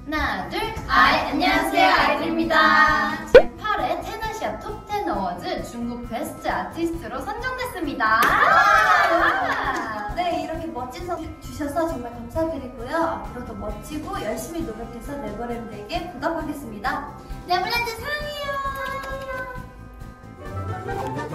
하나, 둘, 안녕하세요, 아이들입니다. 제8회 테나시아 톱10 어워즈 중국 베스트 아티스트로 선정됐습니다. 네, 이렇게 멋진 상 주셔서 정말 감사드리고요. 앞으로도 멋지고 열심히 노력해서 네버랜드에게 보답하겠습니다. 네버랜드 사랑해요.